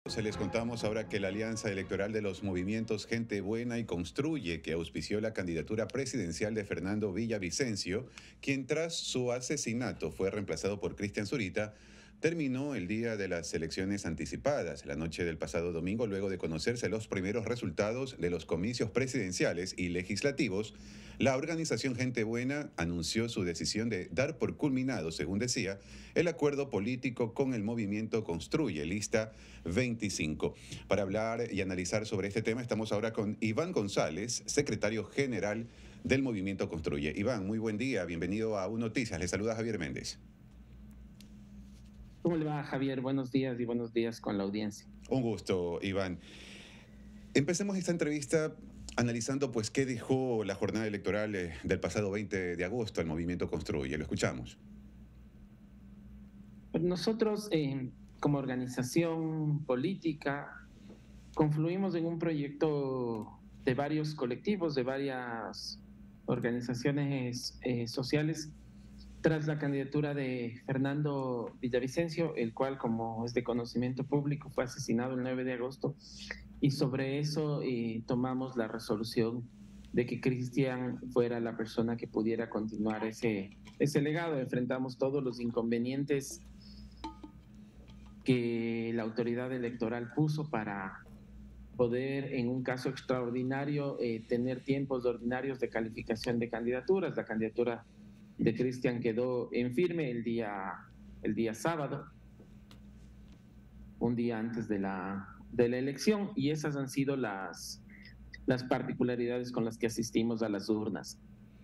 Se les contamos ahora que la alianza electoral de los movimientos Gente Buena y Construye, que auspició la candidatura presidencial de Fernando Villavicencio, quien tras su asesinato fue reemplazado por Cristian Zurita, terminó el día de las elecciones anticipadas, la noche del pasado domingo, luego de conocerse los primeros resultados de los comicios presidenciales y legislativos. La organización Gente Buena anunció su decisión de dar por culminado, según decía, el acuerdo político con el movimiento Construye, lista 25. Para hablar y analizar sobre este tema, estamos ahora con Iván González, secretario general del movimiento Construye. Iván, muy buen día, bienvenido a UN Noticias. Le saluda Javier Méndez. ¿Cómo le va, Javier? Buenos días y buenos días con la audiencia. Un gusto, Iván. Empecemos esta entrevista analizando pues qué dejó la jornada electoral del pasado 20 de agosto al movimiento Construye. Lo escuchamos. Nosotros, como organización política, confluimos en un proyecto de varios colectivos, de varias organizaciones sociales, tras la candidatura de Fernando Villavicencio, el cual, como es de conocimiento público, fue asesinado el 9 de agosto, y sobre eso tomamos la resolución de que Cristian fuera la persona que pudiera continuar ese legado. Enfrentamos todos los inconvenientes que la autoridad electoral puso para poder, en un caso extraordinario, tener tiempos ordinarios de calificación de candidaturas. La candidatura de Cristian quedó en firme el día sábado, un día antes de la elección, y esas han sido las particularidades con las que asistimos a las urnas.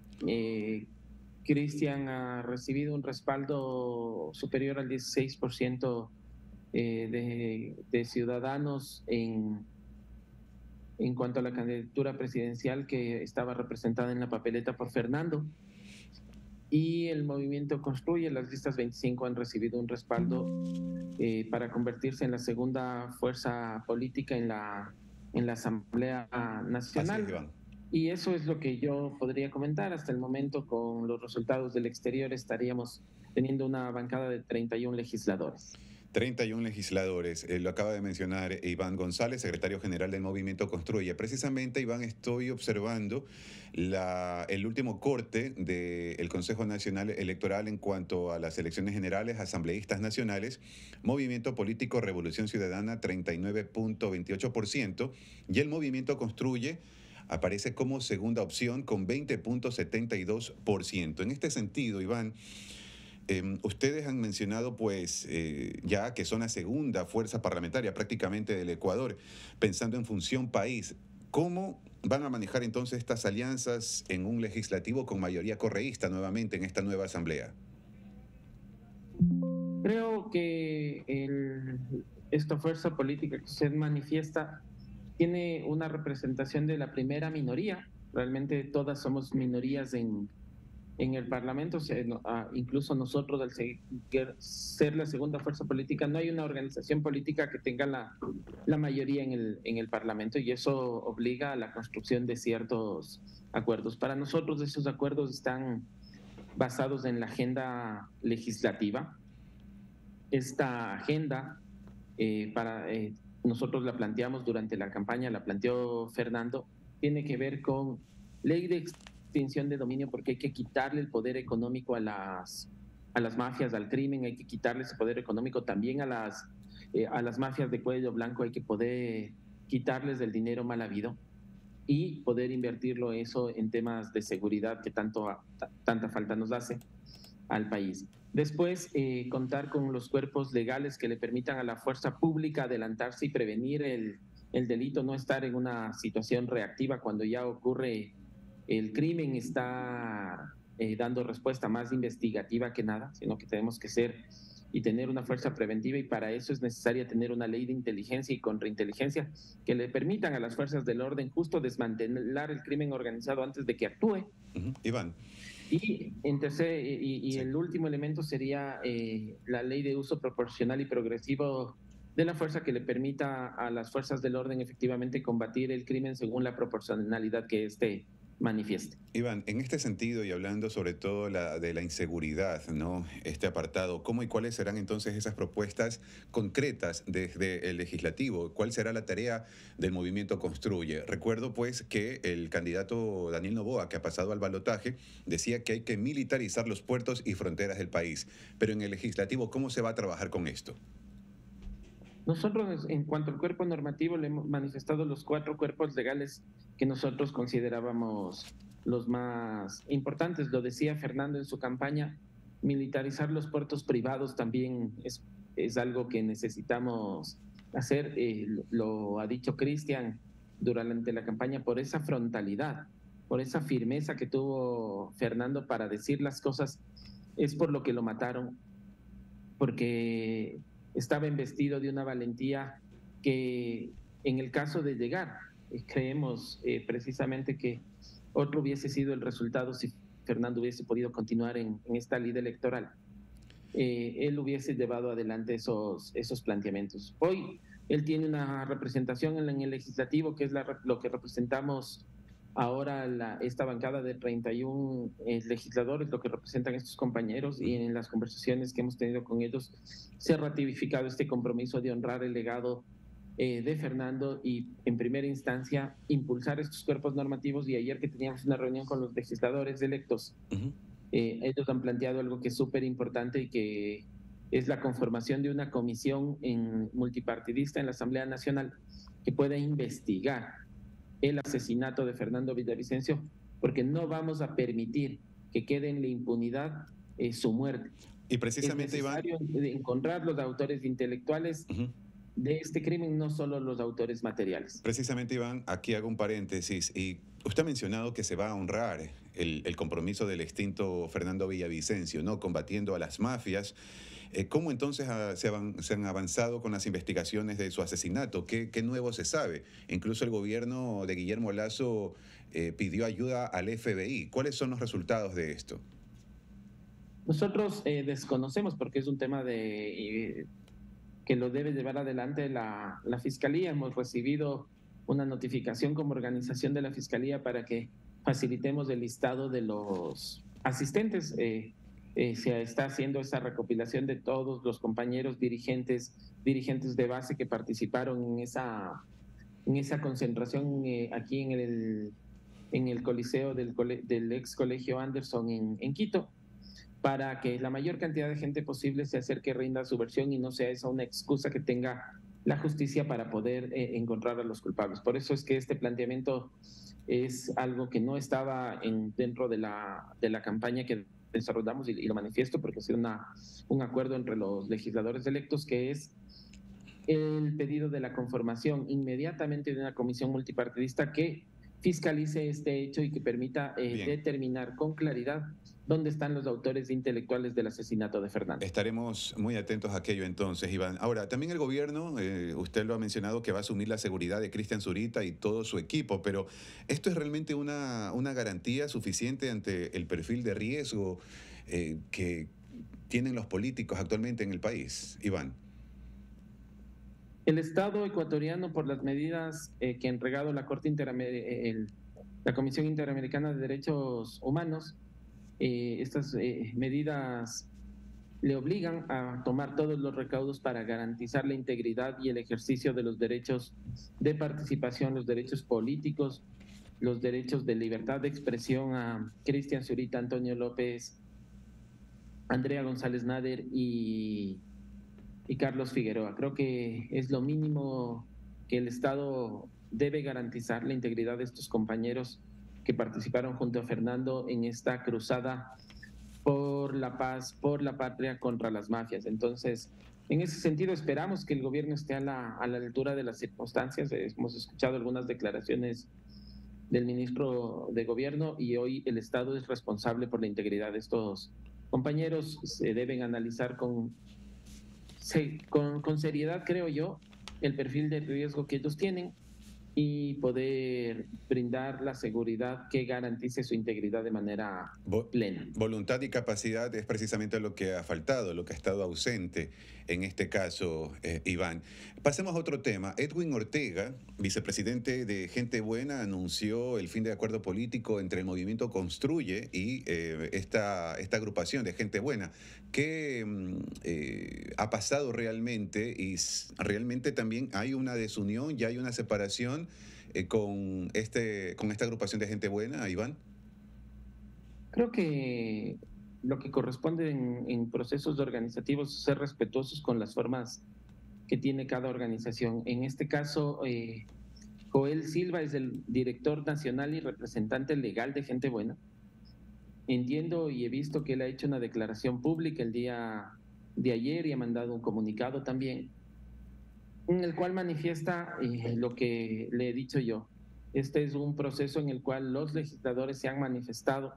Cristian ha recibido un respaldo superior al 16% de ciudadanos en cuanto a la candidatura presidencial que estaba representada en la papeleta por Fernando. Y el movimiento Construye, las listas 25 han recibido un respaldo para convertirse en la segunda fuerza política en la Asamblea Nacional. Así es, Iván. Y eso es lo que yo podría comentar. Hasta el momento, con los resultados del exterior, estaríamos teniendo una bancada de 31 legisladores. 31 legisladores, lo acaba de mencionar Iván González, secretario general del Movimiento Construye. Precisamente, Iván, estoy observando el último corte del Consejo Nacional Electoral en cuanto a las elecciones generales, asambleístas nacionales, Movimiento Político Revolución Ciudadana 39.28% y el Movimiento Construye aparece como segunda opción con 20.72%. En este sentido, Iván, ustedes han mencionado pues ya que son la segunda fuerza parlamentaria prácticamente del Ecuador, pensando en función país. ¿Cómo van a manejar entonces estas alianzas en un legislativo con mayoría correísta nuevamente en esta nueva asamblea? Creo que esta fuerza política que usted manifiesta tiene una representación de la primera minoría. Realmente todas somos minorías en el Parlamento, incluso nosotros, al ser la segunda fuerza política, no hay una organización política que tenga la mayoría en el Parlamento, y eso obliga a la construcción de ciertos acuerdos. Para nosotros esos acuerdos están basados en la agenda legislativa. Esta agenda, nosotros la planteamos durante la campaña, la planteó Fernando, tiene que ver con ley de extinción de dominio, porque hay que quitarle el poder económico a las mafias, al crimen, hay que quitarle ese poder económico también a las mafias de cuello blanco, hay que poder quitarles el dinero mal habido y poder invertirlo eso en temas de seguridad que tanta falta nos hace al país. Después, contar con los cuerpos legales que le permitan a la fuerza pública adelantarse y prevenir el delito, no estar en una situación reactiva cuando ya ocurre el crimen, está dando respuesta más investigativa que nada, sino que tenemos que ser y tener una fuerza preventiva, y para eso es necesaria tener una ley de inteligencia y contrainteligencia que le permitan a las fuerzas del orden justo desmantelar el crimen organizado antes de que actúe. Iván. Y el último elemento sería la ley de uso proporcional y progresivo de la fuerza, que le permita a las fuerzas del orden efectivamente combatir el crimen según la proporcionalidad que éste manifieste. Iván, en este sentido y hablando sobre todo de la inseguridad, ¿no? Este apartado, ¿cómo y cuáles serán entonces esas propuestas concretas desde el legislativo? ¿Cuál será la tarea del movimiento Construye? Recuerdo pues que el candidato Daniel Noboa, que ha pasado al balotaje, decía que hay que militarizar los puertos y fronteras del país. Pero en el legislativo, ¿cómo se va a trabajar con esto? Nosotros, en cuanto al cuerpo normativo, le hemos manifestado los 4 cuerpos legales que nosotros considerábamos los más importantes. Lo decía Fernando en su campaña, militarizar los puertos privados también es algo que necesitamos hacer. Lo ha dicho Cristian durante la campaña por esa frontalidad, por esa firmeza que tuvo Fernando para decir las cosas. Es por lo que lo mataron, porque estaba investido de una valentía que en el caso de llegar, creemos precisamente que otro hubiese sido el resultado si Fernando hubiese podido continuar en esta lid electoral. Él hubiese llevado adelante esos planteamientos. Hoy él tiene una representación en el legislativo, que es lo que representamos ahora esta bancada de 31 legisladores, lo que representan estos compañeros, y en las conversaciones que hemos tenido con ellos se ha ratificado este compromiso de honrar el legado de Fernando y en primera instancia impulsar estos cuerpos normativos. Y ayer que teníamos una reunión con los legisladores electos, Ujú. ellos han planteado algo que es súper importante y que es la conformación de una comisión multipartidista en la Asamblea Nacional que pueda investigar el asesinato de Fernando Villavicencio, porque no vamos a permitir que quede en la impunidad su muerte. Y Es precisamente, Iván, necesario encontrar los autores intelectuales ujú. de este crimen, no solo los autores materiales. Precisamente, Iván, aquí hago un paréntesis y usted ha mencionado que se va a honrar el compromiso del extinto Fernando Villavicencio, ¿no? Combatiendo a las mafias. ¿Cómo entonces se han avanzado con las investigaciones de su asesinato? ¿Qué nuevo se sabe? Incluso el gobierno de Guillermo Lasso pidió ayuda al FBI. ¿Cuáles son los resultados de esto? Nosotros desconocemos, porque es un tema que lo debe llevar adelante la Fiscalía. Hemos recibido una notificación como organización de la Fiscalía para que facilitemos el listado de los asistentes. Se está haciendo esa recopilación de todos los compañeros dirigentes de base que participaron en esa concentración aquí en el Coliseo del ex Colegio Anderson en Quito, para que la mayor cantidad de gente posible se acerque, rinda su versión y no sea esa una excusa que tenga la justicia para poder encontrar a los culpables. Por eso es que este planteamiento es algo que no estaba dentro de la campaña que desarrollamos, y lo manifiesto porque ha sido un acuerdo entre los legisladores electos, que es el pedido de la conformación inmediatamente de una comisión multipartidista que fiscalice este hecho y que permita Bien. determinar con claridad dónde están los autores intelectuales del asesinato de Fernando. Estaremos muy atentos a aquello entonces, Iván. Ahora, también el gobierno, usted lo ha mencionado, que va a asumir la seguridad de Cristian Zurita y todo su equipo, pero ¿esto es realmente una garantía suficiente ante el perfil de riesgo que tienen los políticos actualmente en el país, Iván? El Estado ecuatoriano, por las medidas que ha entregado la la Comisión Interamericana de Derechos Humanos, estas medidas le obligan a tomar todos los recaudos para garantizar la integridad y el ejercicio de los derechos de participación, los derechos políticos, los derechos de libertad de expresión a Cristian Zurita, Antonio López, Andrea González Nader y Carlos Figueroa. Creo que es lo mínimo que el Estado debe garantizar, la integridad de estos compañeros que participaron junto a Fernando en esta cruzada por la paz, por la patria, contra las mafias. Entonces, en ese sentido, esperamos que el gobierno esté a la altura de las circunstancias. Hemos escuchado algunas declaraciones del ministro de Gobierno y hoy el Estado es responsable por la integridad de estos compañeros. Se deben analizar con seriedad, creo yo, el perfil de riesgo que ellos tienen, y poder brindar la seguridad que garantice su integridad de manera Vo- plena. Voluntad y capacidad es precisamente lo que ha faltado, lo que ha estado ausente en este caso, Iván. Pasemos a otro tema. Edwin Ortega, vicepresidente de Gente Buena, anunció el fin de acuerdo político entre el movimiento Construye y esta agrupación de Gente Buena. ¿Qué ha pasado realmente? Y realmente también hay una desunión, ya hay una separación con esta agrupación de Gente Buena, Iván. Creo que lo que corresponde en procesos organizativos es ser respetuosos con las formas que tiene cada organización. En este caso, Joel Silva es el director nacional y representante legal de Gente Buena. Entiendo y he visto que él ha hecho una declaración pública el día de ayer y ha mandado un comunicado también, en el cual manifiesta lo que le he dicho yo. Este es un proceso en el cual los legisladores se han manifestado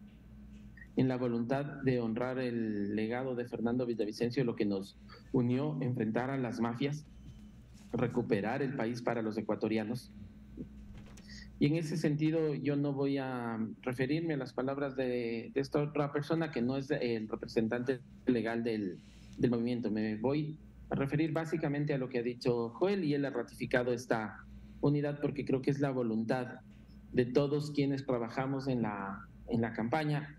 en la voluntad de honrar el legado de Fernando Villavicencio, lo que nos unió, enfrentar a las mafias, recuperar el país para los ecuatorianos. Y en ese sentido yo no voy a referirme a las palabras de esta otra persona que no es el representante legal del movimiento. Me voy a referir básicamente a lo que ha dicho Joel y él ha ratificado esta unidad porque creo que es la voluntad de todos quienes trabajamos en la campaña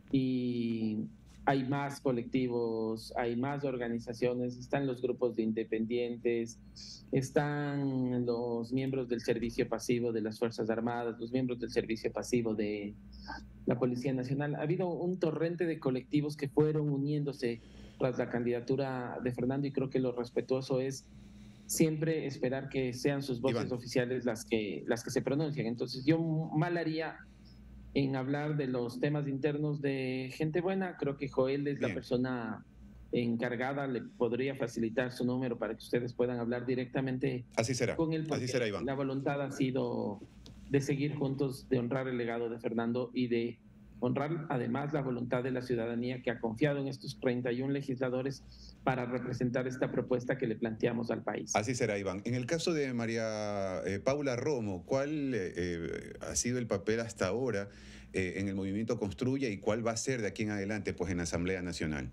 y hay más colectivos, hay más organizaciones, están los grupos de independientes, están los miembros del servicio pasivo de las Fuerzas Armadas, los miembros del servicio pasivo de la Policía Nacional. Ha habido un torrente de colectivos que fueron uniéndose tras la candidatura de Fernando y creo que lo respetuoso es siempre esperar que sean sus voces Iván. oficiales las que se pronuncien. Entonces yo mal haría en hablar de los temas internos de Gente Buena. Creo que Joel es la Bien, persona encargada, le podría facilitar su número para que ustedes puedan hablar directamente con él, así porque será, Iván. la voluntad ha sido de seguir juntos, de honrar el legado de Fernando y de honrar además la voluntad de la ciudadanía que ha confiado en estos 31 legisladores para representar esta propuesta que le planteamos al país. Así será, Iván. En el caso de María Paula Romo, ¿cuál ha sido el papel hasta ahora en el movimiento Construye y cuál va a ser de aquí en adelante, pues, en la Asamblea Nacional?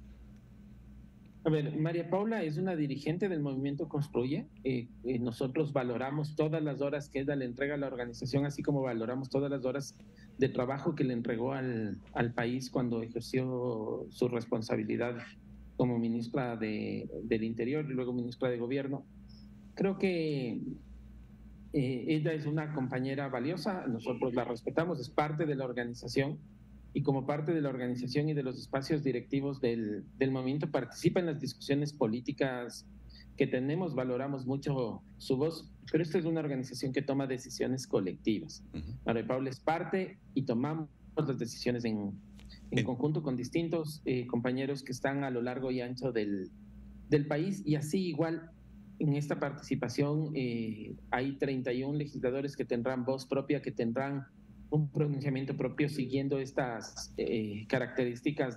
A ver, María Paula es una dirigente del movimiento Construye. Nosotros valoramos todas las horas que ella le entrega a la organización, así como valoramos todas las horas de trabajo que le entregó al país cuando ejerció su responsabilidad como ministra del Interior y luego ministra de Gobierno. Creo que ella es una compañera valiosa, nosotros la respetamos, es parte de la organización y como parte de la organización y de los espacios directivos del movimiento participa en las discusiones políticas que tenemos, valoramos mucho su voz, pero esta es una organización que toma decisiones colectivas. Uh -huh. María Paula es parte y tomamos las decisiones en conjunto con distintos compañeros que están a lo largo y ancho del país y así igual en esta participación hay 31 legisladores que tendrán voz propia, que tendrán un pronunciamiento propio siguiendo estas características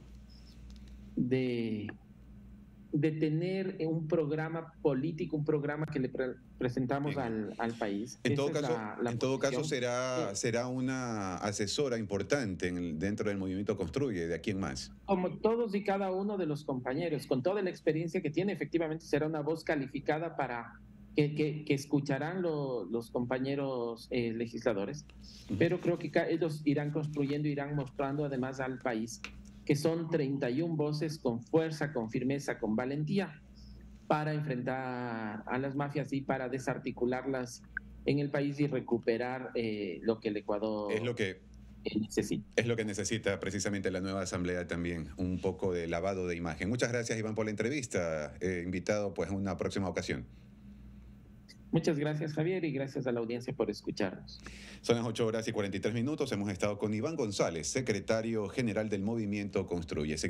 de, de tener un programa político, un programa que le presentamos al país. En todo caso será una asesora importante dentro del movimiento Construye, ¿de aquí en más? Como todos y cada uno de los compañeros, con toda la experiencia que tiene, efectivamente será una voz calificada para que escucharán los compañeros legisladores, pero creo que ellos irán construyendo, irán mostrando además al país que son 31 voces con fuerza, con firmeza, con valentía para enfrentar a las mafias y para desarticularlas en el país y recuperar lo que el Ecuador necesita. Es lo que necesita precisamente la nueva asamblea también, un poco de lavado de imagen. Muchas gracias, Iván, por la entrevista. Invitado pues a una próxima ocasión. Muchas gracias, Javier, y gracias a la audiencia por escucharnos. Son las 8 horas y 43 minutos. Hemos estado con Iván González, secretario general del movimiento Construye.